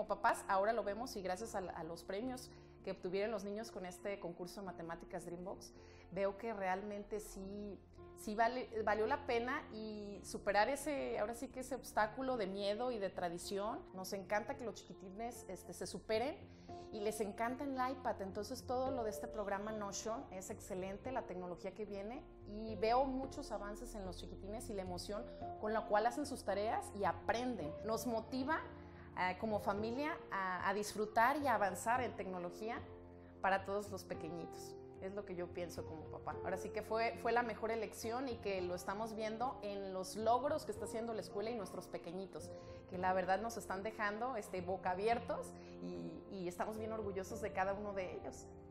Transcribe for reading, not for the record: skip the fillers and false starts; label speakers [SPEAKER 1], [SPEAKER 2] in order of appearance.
[SPEAKER 1] papás ahora lo vemos y gracias a los premios que obtuvieron los niños con este concurso de matemáticas Dreambox, veo que realmente sí valió la pena y superar ahora sí que ese obstáculo de miedo y de tradición. Nos encanta que los chiquitines se superen y les encanta el iPad, entonces todo lo de este programa Notion es excelente, la tecnología que viene, y veo muchos avances en los chiquitines y la emoción con la cual hacen sus tareas y aprenden. Nos motiva como familia a disfrutar y a avanzar en tecnología para todos los pequeñitos. Es lo que yo pienso como papá. Ahora sí que fue la mejor elección y que lo estamos viendo en los logros que está haciendo la escuela y nuestros pequeñitos, que la verdad nos están dejando boca abiertos y estamos bien orgullosos de cada uno de ellos.